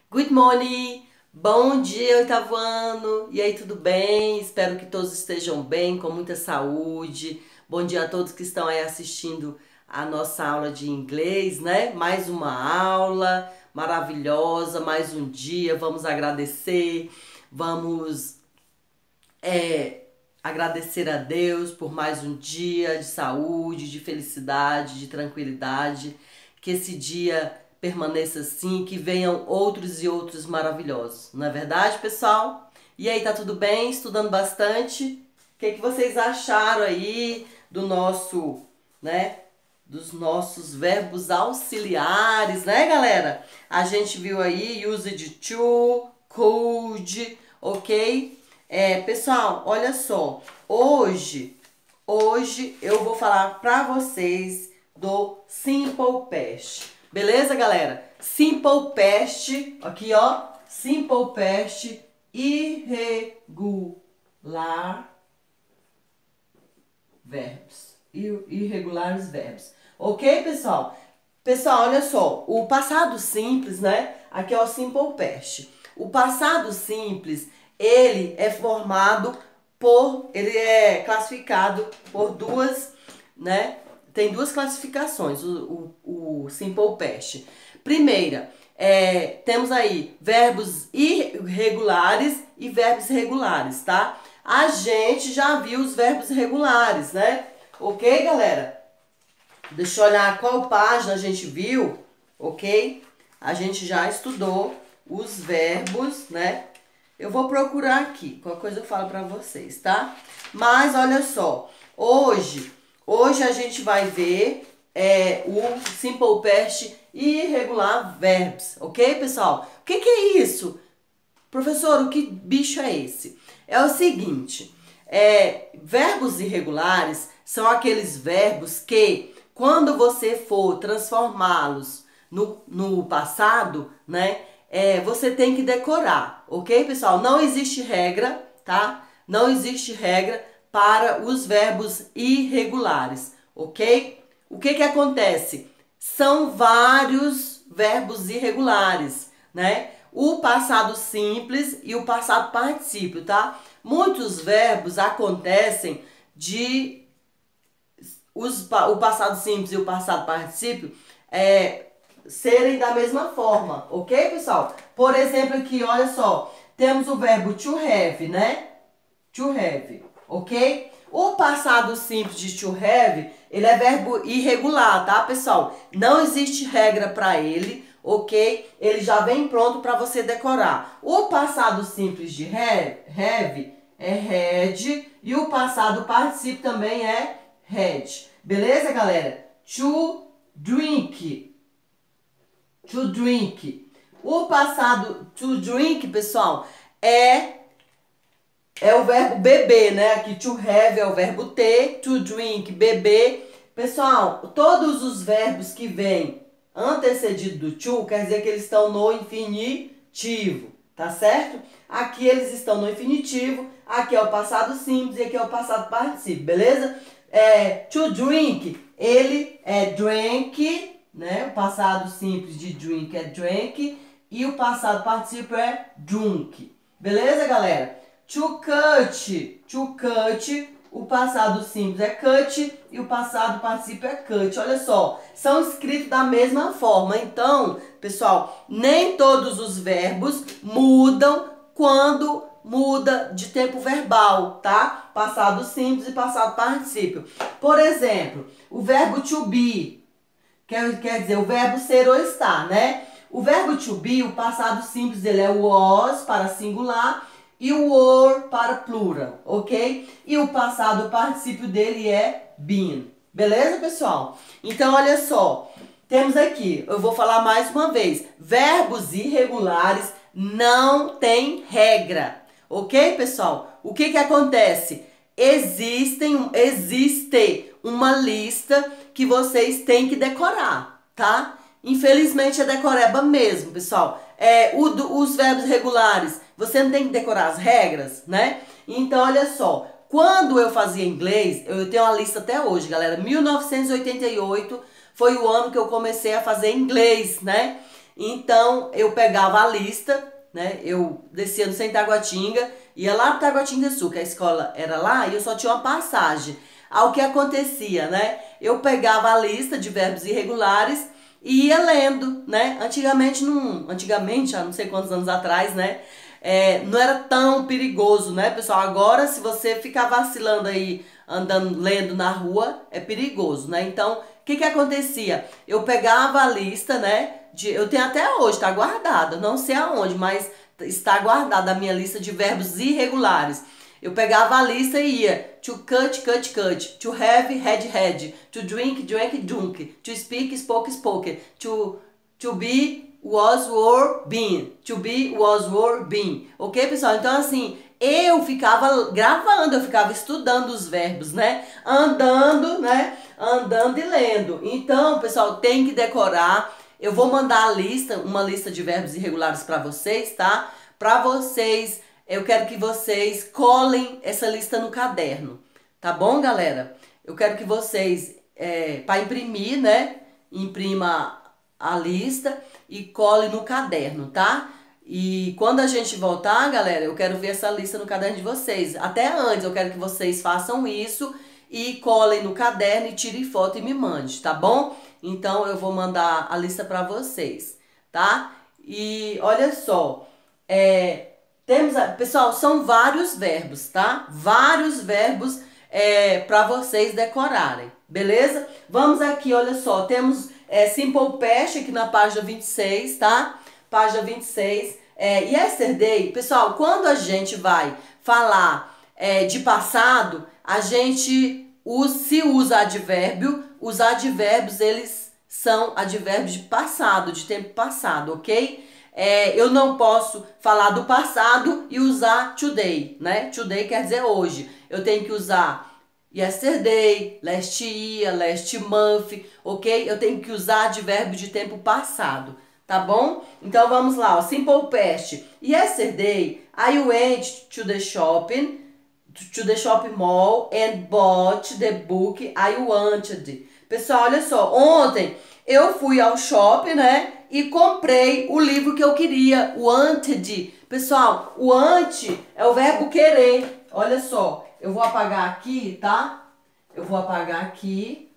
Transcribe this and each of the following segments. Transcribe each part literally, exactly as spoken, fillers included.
Good morning! Bom dia, oitavo ano! E aí, tudo bem? Espero que todos estejam bem, com muita saúde. Bom dia a todos que estão aí assistindo a nossa aula de inglês, né? Mais uma aula maravilhosa, mais um dia. Vamos agradecer, vamos é, agradecer a Deus por mais um dia de saúde, de felicidade, de tranquilidade. Que esse dia permaneça assim, que venham outros e outros maravilhosos. Não é verdade, pessoal? E aí, tá tudo bem? Estudando bastante? O que, que vocês acharam aí do nosso, né? Dos nossos verbos auxiliares, né, galera? A gente viu aí used to, could, ok? É, pessoal, olha só. Hoje, hoje eu vou falar pra vocês do Simple Past. Beleza, galera? Simple Past, aqui ó, Simple Past irregular verbos. Irregulares verbos. Ok, pessoal? Pessoal, olha só, o passado simples, né? Aqui é o Simple Past. O passado simples, ele é formado por, ele é classificado por duas, né? Tem duas classificações, o, o, o Simple Past. Primeira, é, temos aí verbos irregulares e verbos regulares, tá? A gente já viu os verbos regulares, né? Ok, galera? Deixa eu olhar qual página a gente viu, ok? A gente já estudou os verbos, né? Eu vou procurar aqui, qualquer coisa eu falo pra vocês, tá? Mas olha só, hoje... Hoje a gente vai ver é, o Simple Past irregular verbs, ok, pessoal? O que, que é isso? Professor, o que bicho é esse? É o seguinte, é, verbos irregulares são aqueles verbos que, quando você for transformá-los no, no passado, né, é, você tem que decorar, ok, pessoal? Não existe regra, tá? Não existe regra para os verbos irregulares, ok? O que que acontece? São vários verbos irregulares, né? O passado simples e o passado particípio, tá? Muitos verbos acontecem de os, o passado simples e o passado particípio é, serem da mesma forma, ok, pessoal? Por exemplo, aqui, olha só, temos o verbo to have, né? To have. Ok? O passado simples de to have, ele é verbo irregular, tá, pessoal? Não existe regra para ele, ok? Ele já vem pronto para você decorar. O passado simples de have, have é had e o passado particípio também é had. Beleza, galera? To drink. To drink. O passado to drink, pessoal, é É o verbo beber, né? Aqui to have é o verbo ter, to drink, beber. Pessoal, todos os verbos que vêm antecedido do to, quer dizer que eles estão no infinitivo, tá certo? Aqui eles estão no infinitivo, aqui é o passado simples e aqui é o passado particípio, beleza? É, to drink, ele é drank, né? O passado simples de drink é drank e o passado particípio é drunk, beleza, galera? To cut, to cut, o passado simples é cut e o passado particípio é cut. Olha só, são escritos da mesma forma. Então, pessoal, nem todos os verbos mudam quando muda de tempo verbal, tá? Passado simples e passado particípio. Por exemplo, o verbo to be, quer, quer dizer, o verbo ser ou estar, né? O verbo to be, o passado simples, ele é was para singular e o were para plural, ok? E o passado particípio dele é been. Beleza, pessoal? Então, olha só. Temos aqui, eu vou falar mais uma vez. Verbos irregulares não tem regra. Ok, pessoal? O que que acontece? Existem, existe uma lista que vocês têm que decorar, tá? Infelizmente é decoreba mesmo, pessoal. É, o, os verbos regulares, você não tem que decorar as regras, né? Então, olha só, quando eu fazia inglês, eu tenho uma lista até hoje, galera. mil novecentos e oitenta e oito foi o ano que eu comecei a fazer inglês, né? Então, eu pegava a lista, né? Eu descia no Centro Taguatinga, ia lá pro Taguatinga Sul, que a escola era lá, e eu só tinha uma passagem. Ao que acontecia, né? Eu pegava a lista de verbos irregulares e ia lendo, né? Antigamente, não, antigamente, há não sei quantos anos atrás, né? É, não era tão perigoso, né, pessoal? Agora, se você ficar vacilando aí, andando, lendo na rua, é perigoso, né? Então, o que que acontecia? Eu pegava a lista, né? De, eu tenho até hoje, tá guardada, não sei aonde, mas está guardada a minha lista de verbos irregulares. Eu pegava a lista e ia to cut, cut, cut, to have, had, had, to drink, drank, drunk, to speak, spoke, spoke, to, to be, was, were, been, to be, was, were, been. Ok, pessoal? Então, assim, eu ficava gravando, eu ficava estudando os verbos, né? Andando, né? Andando e lendo. Então, pessoal, tem que decorar. Eu vou mandar a lista, uma lista de verbos irregulares para vocês, tá? Para vocês... Eu quero que vocês colhem essa lista no caderno, tá bom, galera? Eu quero que vocês, é, para imprimir, né, imprima a lista e cole no caderno, tá? E quando a gente voltar, galera, eu quero ver essa lista no caderno de vocês. Até antes, eu quero que vocês façam isso e colhem no caderno e tirem foto e me mande, tá bom? Então, eu vou mandar a lista para vocês, tá? E olha só, é... Temos, pessoal, são vários verbos, tá? Vários verbos é, para vocês decorarem, beleza? Vamos aqui, olha só, temos é, Simple Past aqui na página vinte e seis, tá? Página vinte e seis. É, yesterday, pessoal, quando a gente vai falar é, de passado, a gente usa, se usa advérbio, os advérbios, eles são advérbios de passado, de tempo passado, ok? É, eu não posso falar do passado e usar today, né? Today quer dizer hoje. Eu tenho que usar yesterday, last year, last month, ok? Eu tenho que usar advérbio de tempo passado, tá bom? Então vamos lá, ó, Simple Past. Yesterday, I went to the shopping, to the shopping mall and bought the book I wanted. Pessoal, olha só, ontem eu fui ao shopping, né? E comprei o livro que eu queria, o wanted. Pessoal, o want é o verbo querer. Olha só, eu vou apagar aqui, tá? Eu vou apagar aqui.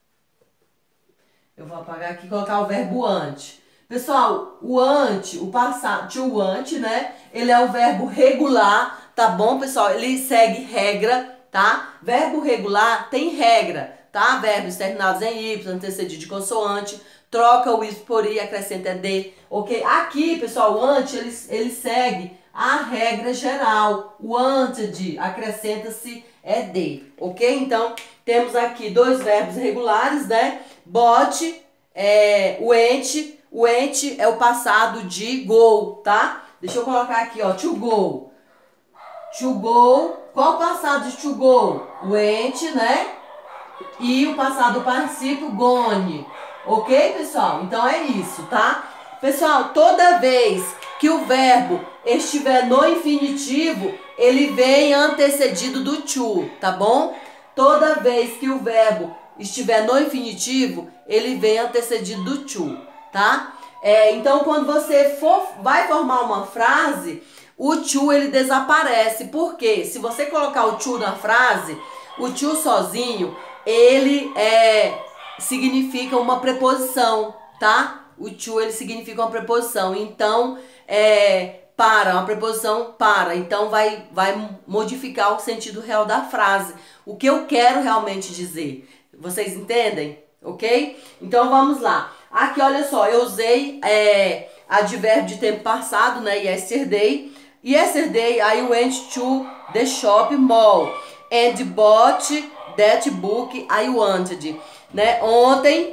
Eu vou apagar aqui e colocar o verbo want. Pessoal, o want, o passado, to want, né? Ele é o verbo regular, tá bom, pessoal? Ele segue regra, tá? Verbo regular tem regra, tá? Verbos terminados em Y, antecedido de consoante. Troca o is por i, acrescenta d, ok? Aqui, pessoal, o ante, ele, ele segue a regra geral. O wanted, acrescenta-se é d, ok? Então, temos aqui dois verbos regulares, né? Bought, é, went, went é o passado de go, tá? Deixa eu colocar aqui, ó, to go. To go, qual o passado de to go? Went, né? E o passado participio, gone. Ok, pessoal? Então é isso, tá? Pessoal, toda vez que o verbo estiver no infinitivo, ele vem antecedido do to, tá bom? Toda vez que o verbo estiver no infinitivo, ele vem antecedido do to, tá? É, então, quando você for, vai formar uma frase, o to ele desaparece. Por quê? Se você colocar o to na frase, o to sozinho, ele é... significa uma preposição, tá? O to, ele significa uma preposição. Então, é, para, uma preposição para. Então, vai, vai modificar o sentido real da frase. O que eu quero realmente dizer. Vocês entendem? Ok? Então, vamos lá. Aqui, olha só, eu usei é, advérbio de tempo passado, né? Yesterday. Yesterday, I went to the shopping mall and bought that book I wanted. Né? Ontem,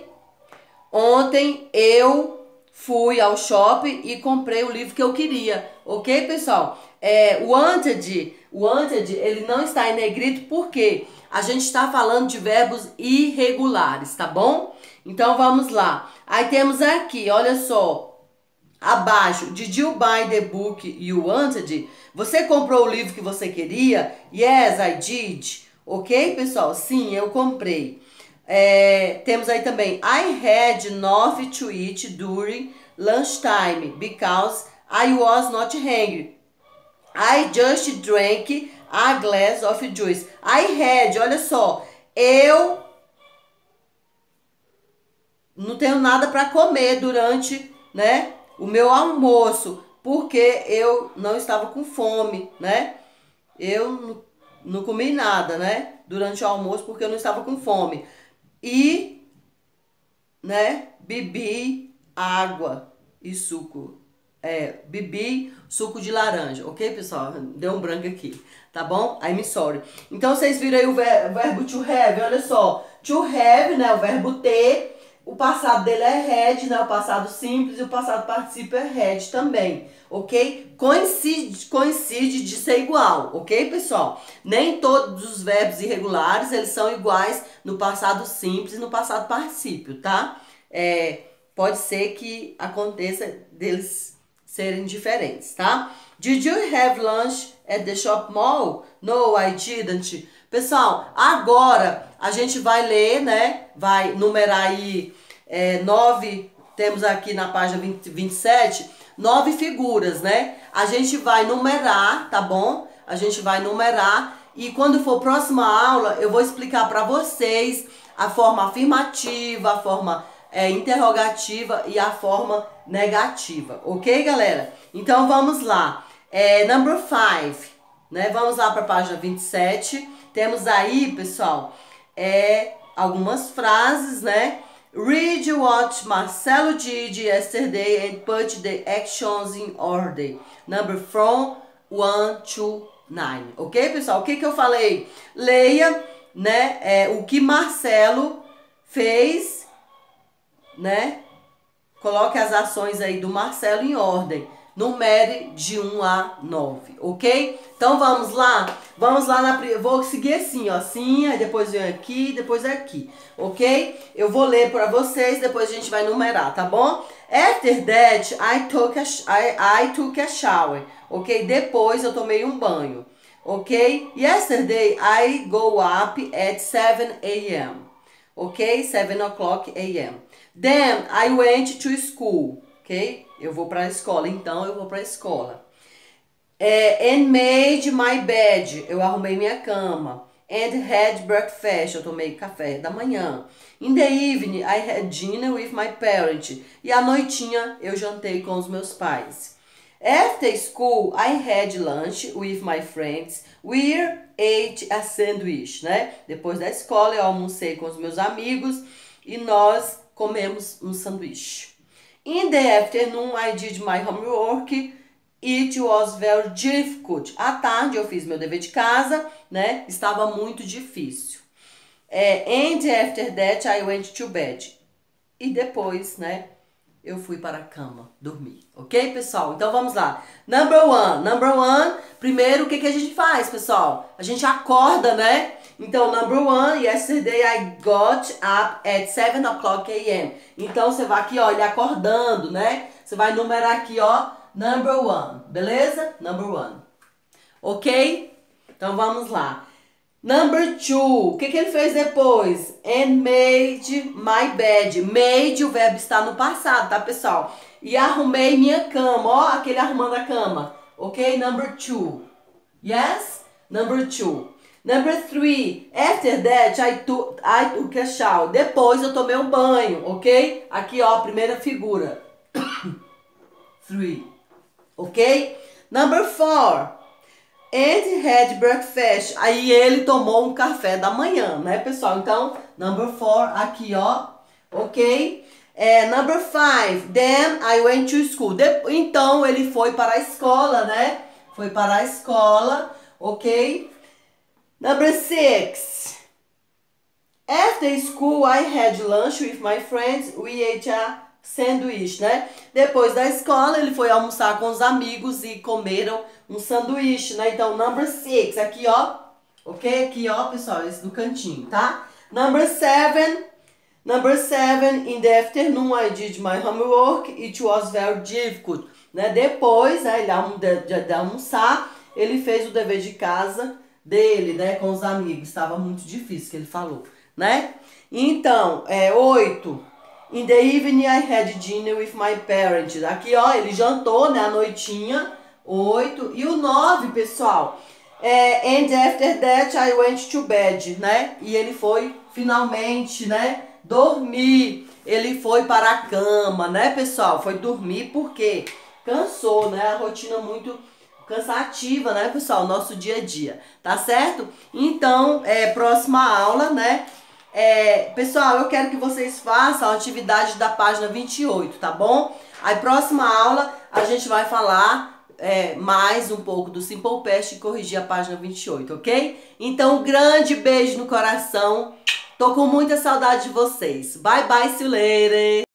ontem eu fui ao shopping e comprei o livro que eu queria, ok, pessoal? É, wanted, wanted, ele não está em negrito porque a gente está falando de verbos irregulares, tá bom? Então vamos lá. Aí temos aqui, olha só, abaixo, did you buy the book you wanted? Você comprou o livro que você queria? Yes, I did. Ok, pessoal? Sim, eu comprei. É, temos aí também I had enough to eat during lunchtime because I was not hungry. I just drank a glass of juice. I had, olha só, eu não tenho nada para comer durante, né, o meu almoço, porque eu não estava com fome, né? Eu não, não comi nada, né, durante o almoço porque eu não estava com fome. E, né, bebi água e suco. É, bebi suco de laranja, ok, pessoal? Deu um branco aqui, tá bom? I'm sorry. Então, vocês viram aí o ver- verbo to have, olha só. To have, né, o verbo ter. O passado dele é had, né, o passado simples. E o passado participo é had também, ok? Coincide, coincide de ser igual, ok, pessoal? Nem todos os verbos irregulares, eles são iguais no passado simples e no passado particípio, tá? É, pode ser que aconteça deles serem diferentes, tá? Did you have lunch at the shop mall? No, I didn't. Pessoal, agora a gente vai ler, né? Vai numerar aí é, nove, temos aqui na página vinte, vinte e sete, nove figuras, né? A gente vai numerar, tá bom? A gente vai numerar e quando for próxima aula eu vou explicar para vocês a forma afirmativa, a forma é, interrogativa e a forma negativa, ok, galera? Então vamos lá. É, number five, né? Vamos lá para a página vinte e sete. Temos aí, pessoal, é, algumas frases, né? Read what Marcelo did yesterday and put the actions in order. Number from one to nine, ok, pessoal? O que que eu falei? Leia, né? É, o que Marcelo fez, né? Coloque as ações aí do Marcelo em ordem. Numere de um a nove, ok? Então vamos lá? Vamos lá, na, vou seguir assim, ó. Assim, aí depois vem aqui, depois aqui, ok? Eu vou ler para vocês, depois a gente vai numerar, tá bom? After that, I took a, I, I took a shower, ok? Depois eu tomei um banho, ok? Yesterday, I go up at seven a m, ok? seven o'clock a m Then I went to school, ok? Eu vou para a escola, então eu vou para a escola. É, and made my bed, eu arrumei minha cama. And had breakfast, eu tomei café da manhã. In the evening, I had dinner with my parents. E à noitinha eu jantei com os meus pais. After school, I had lunch with my friends. We ate a sandwich, né? Depois da escola eu almocei com os meus amigos e nós comemos um sanduíche. In the afternoon, I did my homework. It was very difficult. À tarde eu fiz meu dever de casa, né? Estava muito difícil. É, and after that, I went to bed. E depois, né? Eu fui para a cama dormir. Ok, pessoal? Então vamos lá. Number one. Number one. Primeiro, o que, que a gente faz, pessoal? A gente acorda, né? Então, number one, yesterday I got up at seven o'clock a m Então, você vai aqui, ó, ele acordando, né? Você vai numerar aqui, ó, number one, beleza? Number one. Ok? Então, vamos lá. Number two, o que, que ele fez depois? And made my bed. Made, o verbo está no passado, tá, pessoal? E arrumei minha cama, ó, aquele arrumando a cama. Ok? Number two. Yes? Number two. Number three, after that, I took, I took a shower. Depois eu tomei um banho, ok? Aqui, ó, primeira figura. Three, ok? Number four, and had breakfast. Aí ele tomou um café da manhã, né, pessoal? Então, number four, aqui, ó, ok? É, number five, then I went to school. De, então, ele foi para a escola, né? Foi para a escola, ok? Number six. After school, I had lunch with my friends. We ate a sandwich, né? Depois da escola, ele foi almoçar com os amigos e comeram um sanduíche, né? Então, number six, aqui, ó. Ok? Aqui, ó, pessoal, esse do cantinho, tá? Number seven. Number seven, in the afternoon, I did my homework. It was very difficult, né? Depois, né, ele de, de, de almoçar, ele fez o dever de casa dele, né, com os amigos. Estava muito difícil, que ele falou, né? Então, é, oito. In the evening I had dinner with my parents. Aqui, ó, ele jantou, né, à noitinha. Oito. E o nove, pessoal. É, and after that I went to bed, né? E ele foi, finalmente, né, dormir. Ele foi para a cama, né, pessoal? Foi dormir porque cansou, né? A rotina muito cansativa, né, pessoal? Nosso dia a dia, tá certo? Então, é, próxima aula, né? É, pessoal, eu quero que vocês façam a atividade da página vinte e oito, tá bom? Aí, próxima aula, a gente vai falar é, mais um pouco do Simple Past e corrigir a página vinte e oito, ok? Então, um grande beijo no coração. Tô com muita saudade de vocês. Bye, bye, see you later.